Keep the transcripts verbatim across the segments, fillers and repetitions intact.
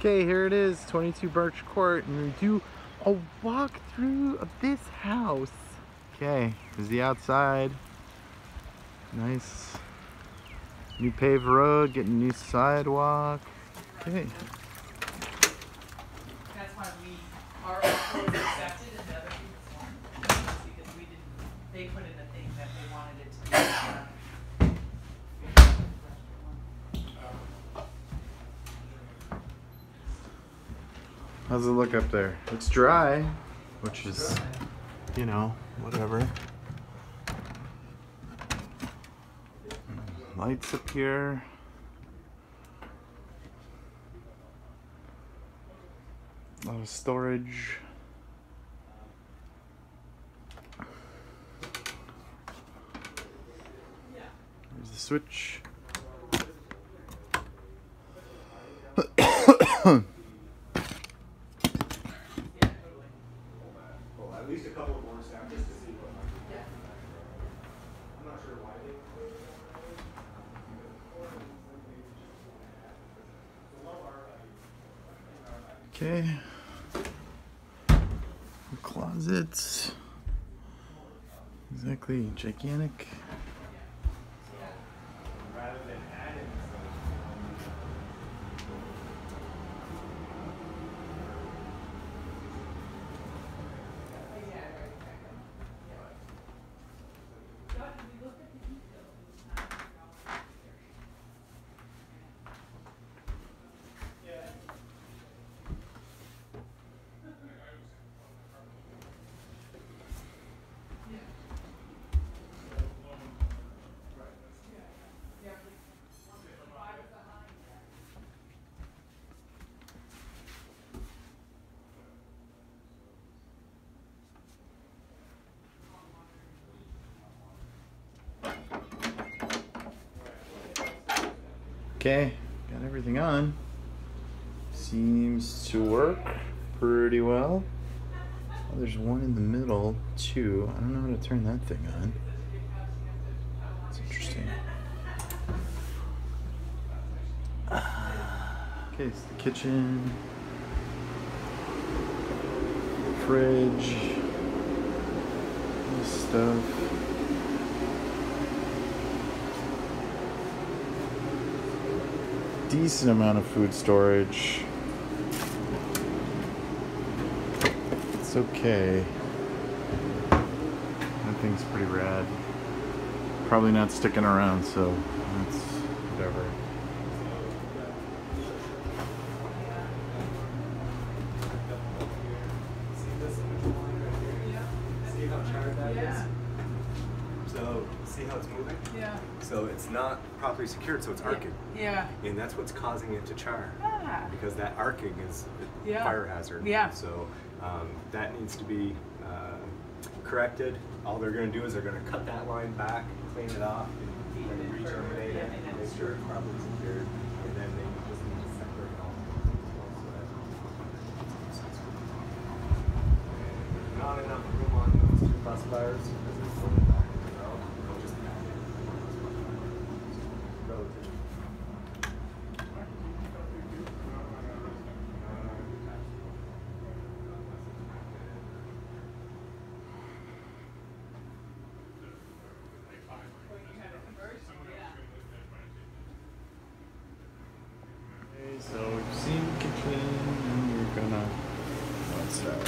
Okay, here it is, twenty-two Birch Court, and we do a walkthrough of this house. Okay, here's the outside. Nice new paved road, getting a new sidewalk. Okay. That's why we are also accepted and the other people's weren't, because we didn't, they put in a thing that they wanted it to be. Uh, How's it look up there? It's dry, which is, you know, whatever. Lights up here. A lot of storage. There's the switch. At least a couple of more staff just to see what yeah. I'm not sure why they Okay. Closets. Exactly gigantic. rather than adding Okay, got everything on. Seems to work pretty well. Oh, there's one in the middle too. I don't know how to turn that thing on. It's interesting. Okay, it's the kitchen, fridge, this stuff. Decent amount of food storage. It's okay. That thing's pretty rad. Probably not sticking around, so that's whatever. See how charred that Yeah. is? So, see how it's moving? Yeah. So it's not properly secured, so it's arcing. Yeah. And that's what's causing it to char. Ah. Because that arcing is a Yeah. fire hazard. Yeah. So um, that needs to be uh, corrected. All they're going to do is they're going to cut that line back, clean it off, and then re-terminate it, make sure it's properly secured, and then they just need to separate all. Not enough room on those two bus bars because it's going back in the road. They'll just add in relative. Okay, so we've seen the kitchen and we're gonna go outside.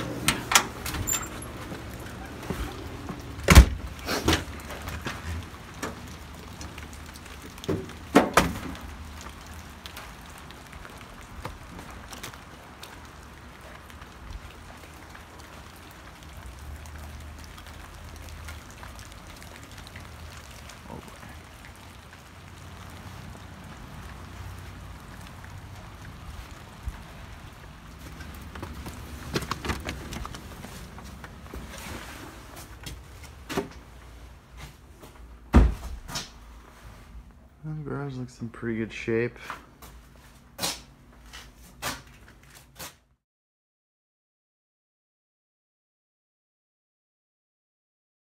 The garage looks in pretty good shape.